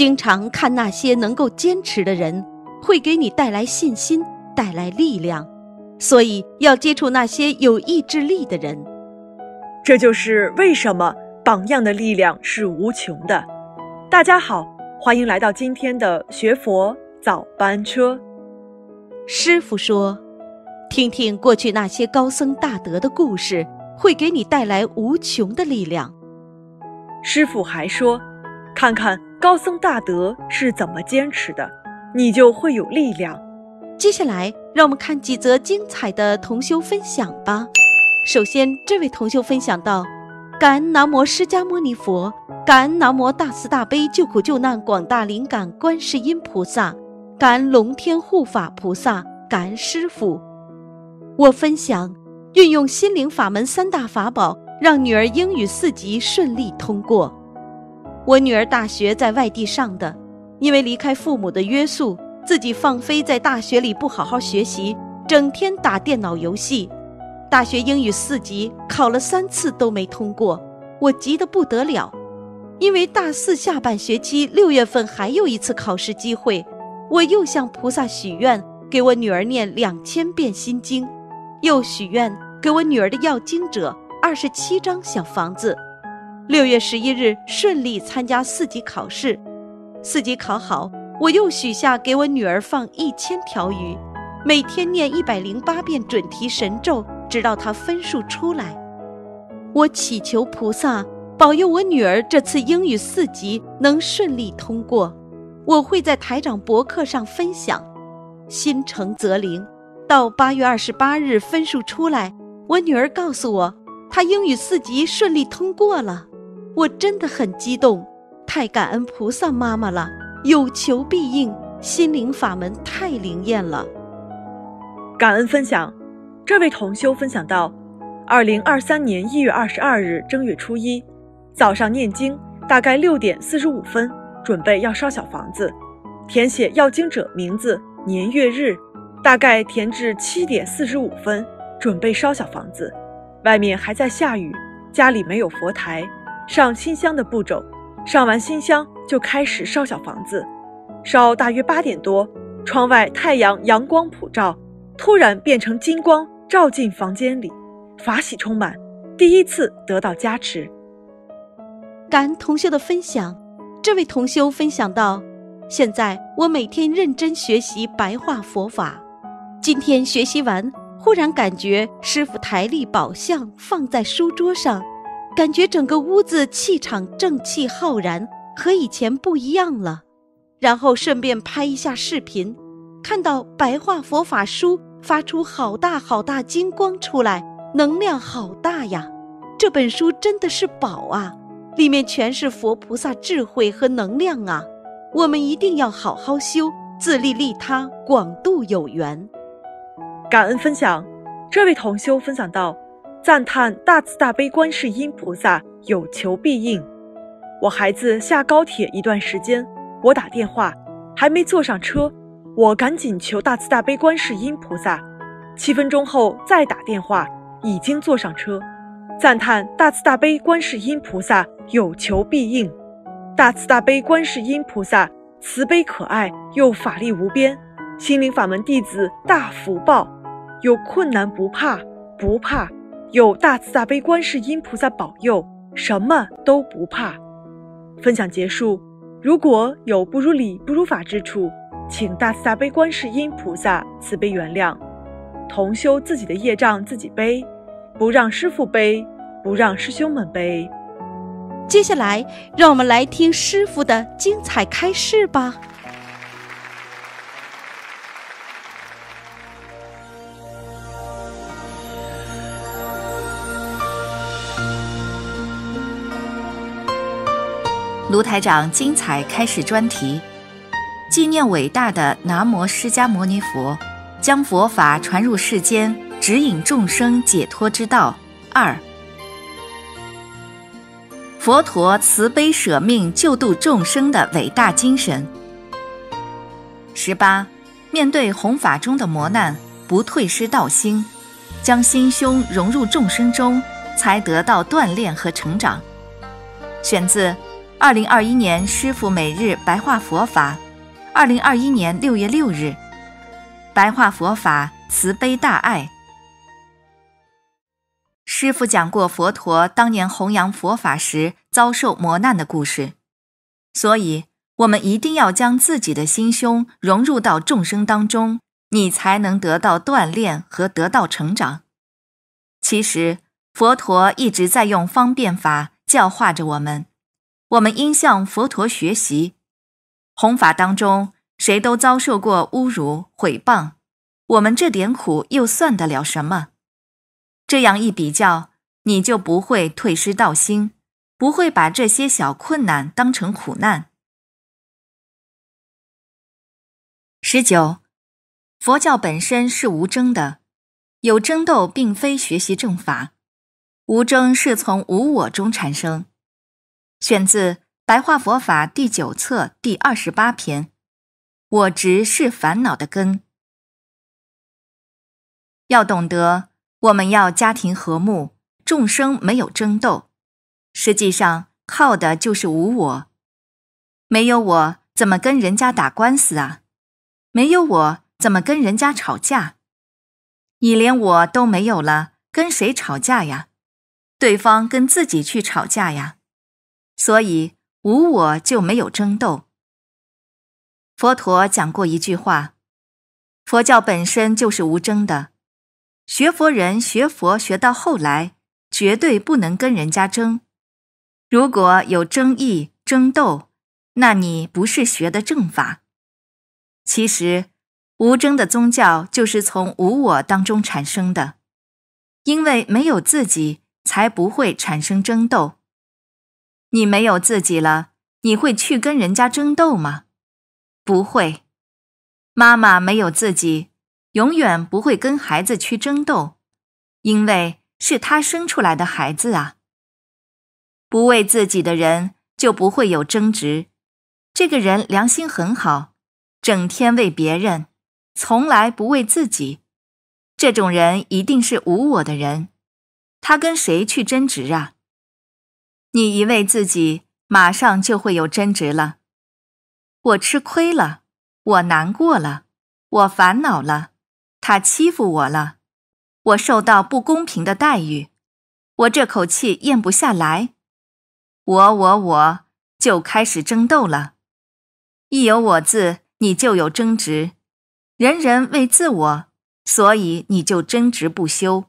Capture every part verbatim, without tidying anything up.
经常看那些能够坚持的人，会给你带来信心，带来力量。所以要接触那些有意志力的人。 这就是为什么榜样的力量是无穷的。大家好，欢迎来到今天的学佛早班车。 师父说，听听过去那些高僧大德的故事，会给你带来无穷的力量。 师父还说，看看高僧大德是怎么坚持的，你就会有力量。 接下来让我们看几则精彩的同修分享吧。首先，这位同修分享到，感恩南无释迦牟尼佛，感恩南无大慈大悲救苦救难广大灵感观世音菩萨，感恩龙天护法菩萨，感恩师父。我分享运用心灵法门三大法宝，让女儿英语四级顺利通过。我女儿大学在外地上的，因为离开父母的约束，自己放飞在大学里不好好学习，整天打电脑游戏。大学英语四级考了三次都没通过，我急得不得了。因为大四下半学期六月份还有一次考试机会，我又向菩萨许愿，给我女儿念两千遍心经，又许愿给我女儿的要经者二十七张小房子。六月十一日顺利参加四级考试，四级考好，我又许下给我女儿放一千条鱼，每天念一百零八遍准提神咒，直到她分数出来。我祈求菩萨保佑我女儿这次英语四级能顺利通过。我会在台长博客上分享。心诚则灵，到八月二十八日分数出来，我女儿告诉我，她英语四级顺利通过了。我真的很激动，太感恩菩萨妈妈了，有求必应，心灵法门太灵验了。 感恩分享，这位同修分享到，二零二三年一月二十二日正月初一，早上念经，大概六点四十五分，准备要烧小房子，填写要经者名字、年月日，大概填至七点四十五分，准备烧小房子。外面还在下雨，家里没有佛台，上新香的步骤，上完新香就开始烧小房子。烧大约八点多，窗外太阳阳光普照，突然变成金光照进房间里，法喜充满，第一次得到加持。 感恩同修的分享，这位同修分享到，现在我每天认真学习白话佛法，今天学习完，忽然感觉师父台历宝相放在书桌上，感觉整个屋子气场正气浩然，和以前不一样了。然后顺便拍一下视频，看到白话佛法书发出好大好大金光出来，能量好大呀！这本书真的是宝啊，里面全是佛菩萨智慧和能量啊！我们一定要好好修，自利利他，广度有缘。 感恩分享，这位同修分享到，赞叹大慈大悲观世音菩萨有求必应。我孩子下高铁一段时间，我打电话还没坐上车，我赶紧求大慈大悲观世音菩萨，七分钟后再打电话，已经坐上车。赞叹大慈大悲观世音菩萨有求必应。大慈大悲观世音菩萨慈悲可爱又法力无边，心灵法门弟子大福报，有困难不怕，不怕，有大慈大悲观世音菩萨保佑，什么都不怕。分享结束，如果有不如理不如法之处，请大慈大悲观世音菩萨慈悲原谅。同修自己的业障自己背，不让师父背，不让师兄们背。 接下来让我们来听师父的精彩开示吧。 卢台长精彩开示专题，纪念伟大的南无释迦牟尼佛，将佛法传入世间，指引众生解脱之道。二，佛陀慈悲舍命救度众生的伟大精神。十八，面对弘法中的磨难，不退失道心，将心胸融入众生中，才得到锻炼和成长。选自二零二一年师父每日白话佛法，二零二一年六月六日，白话佛法慈悲大爱。师父讲过佛陀当年弘扬佛法时遭受磨难的故事，所以我们一定要将自己的心胸融入到众生当中，你才能得到锻炼和得到成长。其实佛陀一直在用方便法教化着我们，我们应向佛陀学习。弘法当中谁都遭受过侮辱毁谤，我们这点苦又算得了什么？这样一比较，你就不会退失道心，不会把这些小困难当成苦难。十九，佛教本身是无争的，有争斗并非学习正法，无争是从无我中产生。选自《白话佛法》第九册第二十八篇，我执是烦恼的根。要懂得，我们要家庭和睦，众生没有争斗，实际上靠的就是无我。没有我，怎么跟人家打官司啊？没有我，怎么跟人家吵架？你连我都没有了，跟谁吵架呀？对方跟自己去吵架呀。所以无我就没有争斗。佛陀讲过一句话，佛教本身就是无争的，学佛人学佛学到后来，绝对不能跟人家争。如果有争议、争斗，那你不是学的正法。其实无争的宗教就是从无我当中产生的，因为没有自己，才不会产生争斗。你没有自己了，你会去跟人家争斗吗？不会。妈妈没有自己，永远不会跟孩子去争斗，因为是他生出来的孩子啊。不为自己的人就不会有争执，这个人良心很好，整天为别人，从来不为自己，这种人一定是无我的人，他跟谁去争执啊？你一为自己，马上就会有争执了。我吃亏了，我难过了，我烦恼了，他欺负我了，我受到不公平的待遇，我这口气咽不下来，我我我就开始争斗了。一有我字，你就有争执，人人为自我，所以你就争执不休。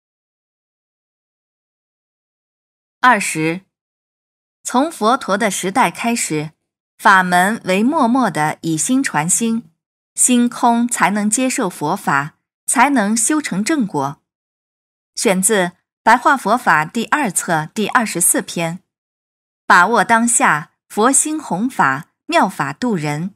二十，从佛陀的时代开始，法门为默默的以心传心，心空才能接受佛法，才能修成正果。选自《白话佛法》第二册第二十四篇，把握当下，佛心弘法，妙法度人。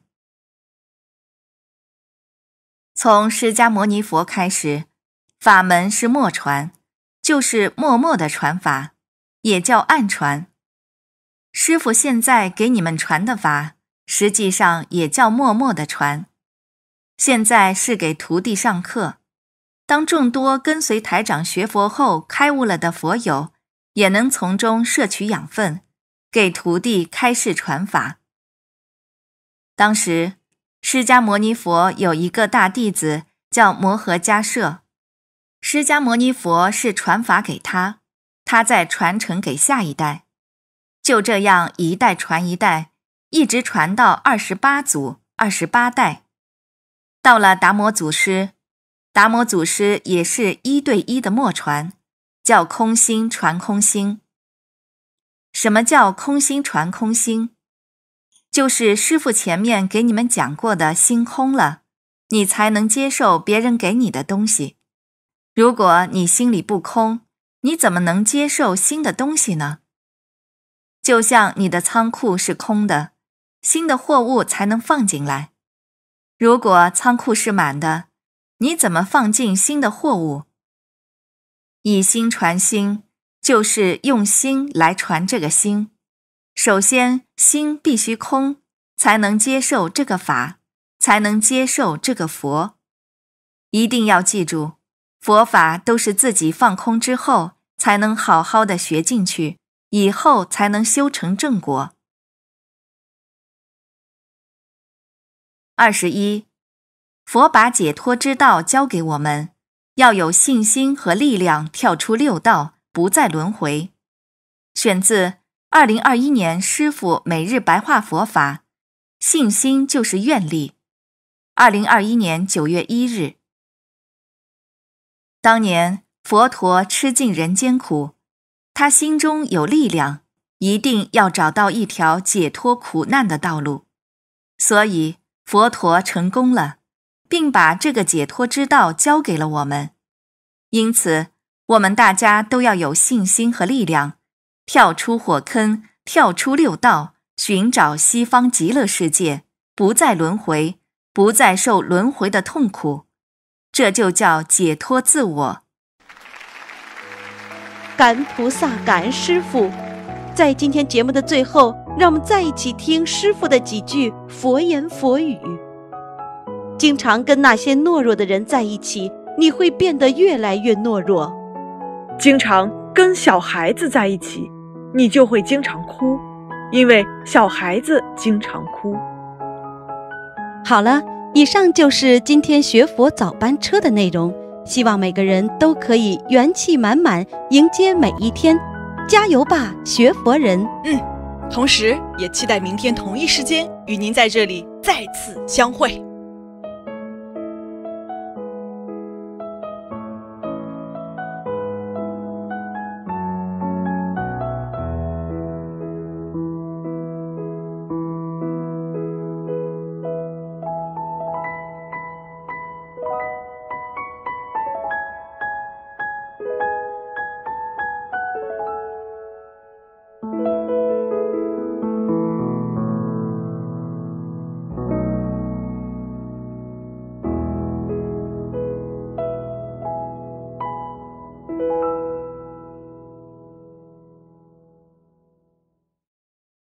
从释迦牟尼佛开始，法门是默传，就是默默的传法，也叫暗传。师父现在给你们传的法，实际上也叫默默的传。现在是给徒弟上课，当众多跟随台长学佛后开悟了的佛友，也能从中摄取养分，给徒弟开示传法。当时释迦牟尼佛有一个大弟子叫摩诃迦摄，释迦牟尼佛是传法给他，他再传承给下一代，就这样一代传一代，一直传到二十八祖、二十八代。到了达摩祖师，达摩祖师也是一对一的默传，叫空心传空心。什么叫空心传空心？就是师父前面给你们讲过的心空了，你才能接受别人给你的东西。如果你心里不空，你怎么能接受新的东西呢？就像你的仓库是空的，新的货物才能放进来。如果仓库是满的，你怎么放进新的货物？以心传心，就是用心来传这个心。首先，心必须空，才能接受这个法，才能接受这个佛。一定要记住，佛法都是自己放空之后，才能好好的学进去，以后才能修成正果。 二十一，佛把解脱之道教给我们，要有信心和力量跳出六道，不再轮回。选自二零二一年师父每日白话佛法，信心就是愿力。二零二一年九月一日。当年佛陀吃尽人间苦，他心中有力量，一定要找到一条解脱苦难的道路，所以佛陀成功了，并把这个解脱之道教给了我们。因此，我们大家都要有信心和力量，跳出火坑，跳出六道，寻找西方极乐世界，不再轮回，不再受轮回的痛苦，这就叫解脱自我。 感恩菩萨，感恩师父。在今天节目的最后，让我们再一起听师父的几句佛言佛语。经常跟那些懦弱的人在一起，你会变得越来越懦弱。 经常跟小孩子在一起，你就会经常哭，因为小孩子经常哭。 好了，以上就是今天学佛早班车的内容，希望每个人都可以元气满满迎接每一天，加油吧，学佛人！ 嗯，同时也期待明天同一时间与您在这里再次相会。